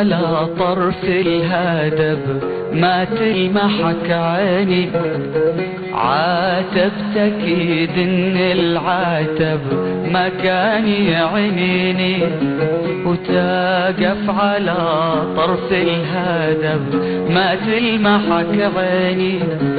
على طرف الهدب ما تلمحك عيني، عاتبتك ايد ان العتب ما كان يعنيني، وتقف على طرف الهدب ما تلمحك عيني،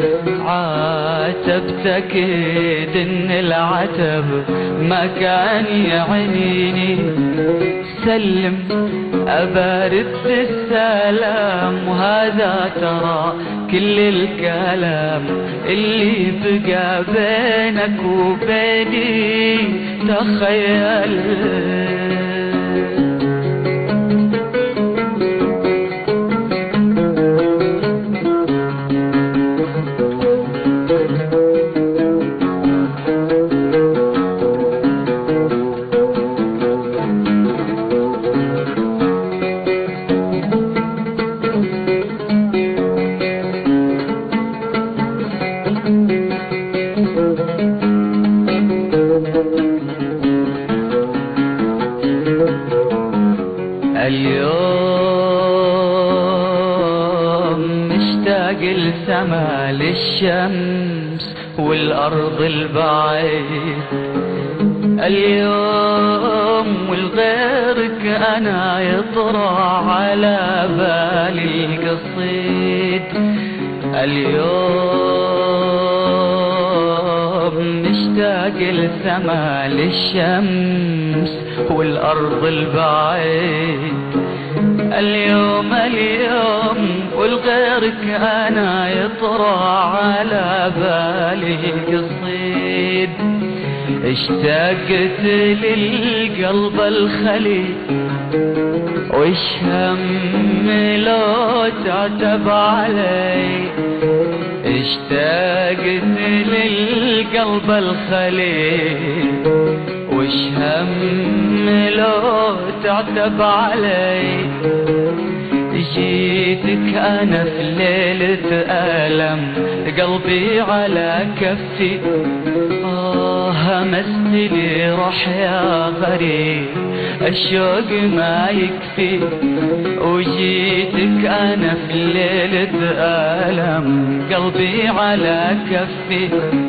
عاتبتك ايد ان العتب ما كان يعنيني. سلم أبارد السلام، وهذا ترى كل الكلام اللي بقى بينك وبيني. تخيل اليوم مشتاق السما للشمس والأرض البعيد، اليوم والغيرك أنا يطرى على بالي القصيد. اليوم مشتاق السما للشمس والأرض البعيد، اليوم والغيرك أنا يطرى على بالي قصيد. اشتقت للقلب الخلي وش هم لو تعتب علي، اشتقت للقلب الخلي وش هم لو تعتب علي. جيتك أنا في ليلة ألم قلبي على كفي، همست لي روح يا غريب الشوق ما يكفي. وجيتك أنا في ليلة ألم قلبي على كفي،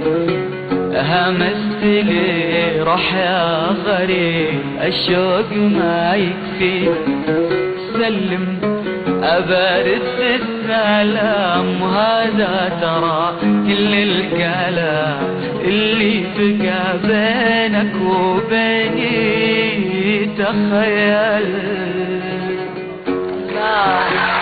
همست لي روح يا غريب الشوق ما يكفي. سلم أبارد السلام، وهذا ترى كل الكلام اللي بقى بينك وبيني. تخيل